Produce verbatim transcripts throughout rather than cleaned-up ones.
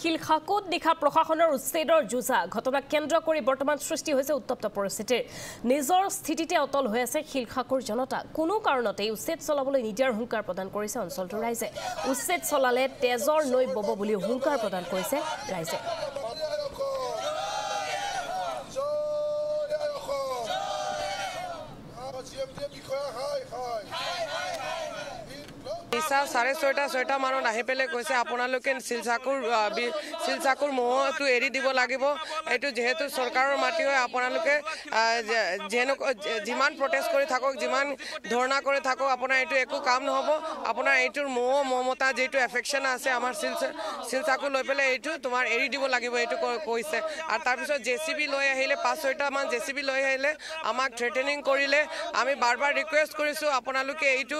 খিলখাকুত নিশা প্ৰশাসনৰ উচ্ছেদৰ যুঁজা ঘটনা কেন্দ্ৰ কৰি বৰ্তমান সৃষ্টি হৈছে উত্তপ্ত পৰিস্থিতিৰ নিজৰ স্থিতিতে অটল হৈ আছে খিলখাকুৰ জনতা কোনো কাৰণতে উচ্ছেদ চলাবলৈ নিদিয়াৰ হুংকাৰ প্ৰদান কৰিছে অঞ্চলটোৰ ৰাইজে উচ্ছেদ চলালে তেজৰ নৈ বব বুলি হুংকাৰ প্ৰদান কৰিছে ৰাইজে নিশা চাৰে ছয়টা ছয়টা মানত আহি পেলাই কৈছে আপোনালোকে শিলচাকুৰ শিলচাকুৰ মহটো এৰি দিব লাগিব এইটো যেহেতু চৰকাৰৰ মাটি হয় আপোনালোকে যিমান প্ৰটেষ্ট কৰি থাকক যিমান ধৰ্ণা কৰি থাকক আপোনাৰ এইটো একো কাম নহ'ব আপোনাৰ এইটোৰ মহ মমতা যিটো এফেকশ্যন আছে আমাৰ শিলচাকুৰ লৈ পেলাই এইটো তোমাৰ এৰি দিব লাগিব এইটো কৈছে আৰু তাৰপিছত জে চি বি লৈ আহিলে পাঁচ ছয়টামান জে চি বি লৈ আহিলে আমাক থ্ৰেটেনিং কৰিলে আমি বাৰ বাৰ ৰিকুৱেষ্ট কৰিছোঁ আপোনালোকে এইটো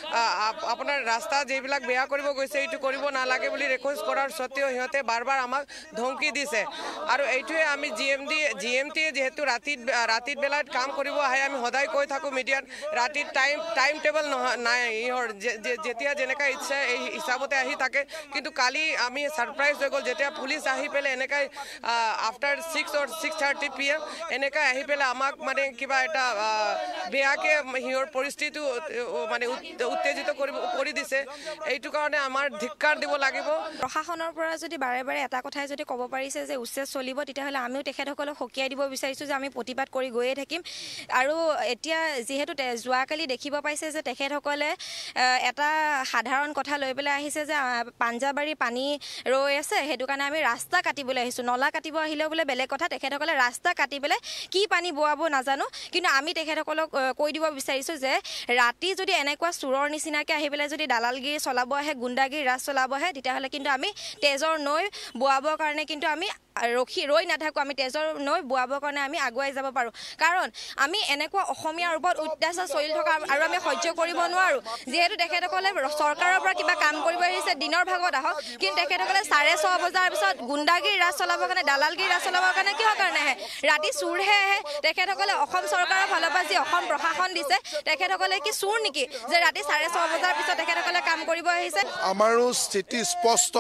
আপোনাৰ ৰাস্তা যেবিলাক বেয়া কৰিব গৈছে এইটো কৰিব নালাগে বুলি ৰিকুৱেষ্ট কৰাৰ সত্ত্বেও সিহঁতে বাৰ বাৰ আমাক ধমকি দিছে আৰু এইটোৱে আমি G M D G M টিয়ে যিহেতু ৰাতিত ৰাতিত বেলাত কাম কৰিব আহে আমি সদায় কৈ থাকোঁ মিডিয়াত ৰাতিত টাইম টাইম টেবল নহয় নাই ইহঁৰ যেতিয়া যেনেকৈ ইচ্ছা এই হিচাপতে আহি থাকে কিন্তু কালি আমি ছাৰপ্ৰাইজ হৈ গ'ল যেতিয়া পুলিচ আহি পেলাই এনেকৈ after six or six thirty P M এনেকৈ আহি পেলাই আমাক মানে কিবা এটা বেয়াকৈ সিহঁৰ পৰিস্থিতি মানে উত্তেজিত কৰিব কৰি দিছে এইটো কাৰণে আমাৰ ধিক্কাৰ দিব লাগিব প্ৰশাসনৰ পৰা যদি বাৰে বাৰে এটা কথাই যদি ক'ব পাৰিছে যে উচ্ছেদ চলিব তেতিয়াহ'লে আমিও তেখেতসকলক সকীয়াই দিব বিচাৰিছোঁ যে আমি প্ৰতিবাদ কৰি গৈয়ে থাকিম আৰু এতিয়া যিহেতু যোৱাকালি দেখিব পাইছে যে তেখেতসকলে এটা সাধাৰণ কথা লৈ পেলাই আহিছে যে পাঞ্জাবাৰী পানী ৰৈ আছে সেইটো কাৰণে আমি ৰাস্তা কাটিবলৈ আহিছোঁ নলা কাটিব আহিলেও বোলে বেলেগ কথা তেখেতসকলে ৰাস্তা কাটি পেলাই কি পানী বোৱাব নাজানো কিন্তু আমি তেখেতসকলক কৈ দিব বিচাৰিছোঁ যে ৰাতি যদি এনেকুৱা চোৰৰ নিচিনাকৈ আহি পেলাই যদি দালালগিৰি চলাব আহে গুণ্ডাগিৰি ৰাজ চলাব আহে তেতিয়াহ'লে কিন্তু আমি তেজৰ নৈ বোৱাবৰ কাৰণে কিন্তু আমি ৰখি ৰৈ নাথাকোঁ আমি তেজৰ নৈ বোৱাবৰ কাৰণে আমি আগুৱাই যাব পাৰোঁ কাৰণ আমি এনেকুৱা অসমীয়াৰ ওপৰত অত্যাচাৰ চলি থকা আৰু আমি সহ্য কৰিব নোৱাৰোঁ যিহেতু তেখেতসকলে চৰকাৰৰ পৰা কিবা কাম কৰিব আহিছে দিনৰ ভাগত আহক কিন্তু তেখেতসকলে চাৰে ছয় বজাৰ পিছত গুণ্ডাগিৰি ৰাজ চলাবৰ কাৰণে দালালগিৰি ৰাজ চলাবৰ কাৰণে কিহৰ কাৰণে আহে ৰাতি চোৰহে আহে তেখেতসকলে অসম চৰকাৰৰ ফালৰ পৰা যি অসম প্ৰশাসন দিছে তেখেতসকলে কি চোৰ নেকি যে ৰাতি চাৰে ছয় বজাৰ পিছত তেখেতসকলে কাম কৰিব আহিছে আমাৰো স্থিতি স্পষ্ট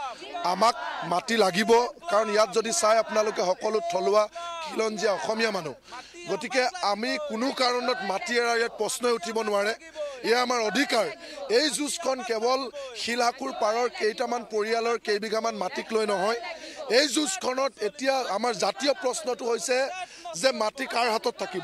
আমাক মাটি লাগিব কাৰণ ইয়াত যদি চাই আপোনালোকে সকলো থলুৱা খিলঞ্জীয়া অসমীয়া মানুহ গতিকে আমি কোনো কাৰণত মাটি এৰা ইয়াত প্ৰশ্নই উঠিব নোৱাৰে এয়া আমাৰ অধিকাৰ এই যুঁজখন কেৱল শিলহাকুৰ পাৰৰ কেইটামান পৰিয়ালৰ কেইবিঘামান মাটিক লৈ নহয় এই যুঁজখনত এতিয়া আমাৰ জাতীয় প্ৰশ্নটো হৈছে যে মাটি কাৰ হাতত থাকিব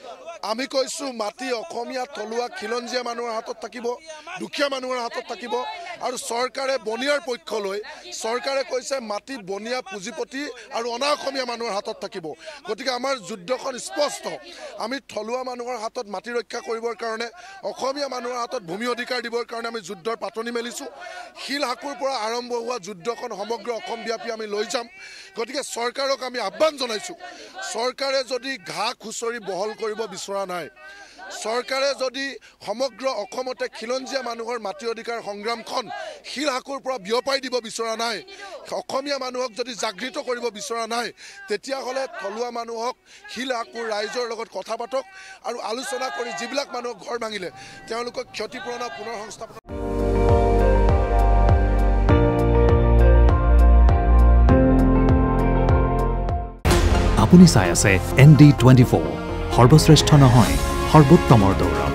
আমি কৈছোঁ মাটি অসমীয়া থলুৱা খিলঞ্জীয়া মানুহৰ হাতত থাকিব দুখীয়া মানুহৰ হাতত থাকিব আৰু চৰকাৰে বনিয়াৰ পক্ষ লৈ চৰকাৰে কৈছে মাটি বনিয়া পুঁজিপতি আৰু অনা অসমীয়া মানুহৰ হাতত থাকিব গতিকে আমাৰ যুদ্ধখন স্পষ্ট আমি থলুৱা মানুহৰ হাতত মাটি ৰক্ষা কৰিবৰ কাৰণে অসমীয়া মানুহৰ হাতত ভূমি অধিকাৰ দিবৰ কাৰণে আমি যুদ্ধৰ পাতনি মেলিছোঁ শিলহাকুৰ পৰা আৰম্ভ হোৱা যুদ্ধখন সমগ্ৰ অসমব্যাপী আমি লৈ যাম গতিকে চৰকাৰক আমি আহ্বান জনাইছোঁ চৰকাৰে যদি ঘাঁহ খুচৰি বহল কৰিব বিচৰা নাই চৰকাৰে যদি সমগ্ৰ অসমতে খিলঞ্জীয়া মানুহৰ মাটি অধিকাৰ সংগ্ৰামখন শিলহাকুৰ পৰা বিয়পাই দিব বিচৰা নাই অসমীয়া মানুহক যদি জাগৃত কৰিব বিচৰা নাই তেতিয়াহ'লে থলুৱা মানুহক শিলহাকুৰ ৰাইজৰ লগত কথা পাতক আৰু আলোচনা কৰি যিবিলাক মানুহক ঘৰ ভাঙিলে তেওঁলোকক ক্ষতিপূৰণ পুনৰ সংস্থাপন আপুনি চাই আছে এন ডি টুৱেণ্টি ফ'ৰ সৰ্বশ্ৰেষ্ঠ নহয় সৰ্বোত্তমৰ দৌৰ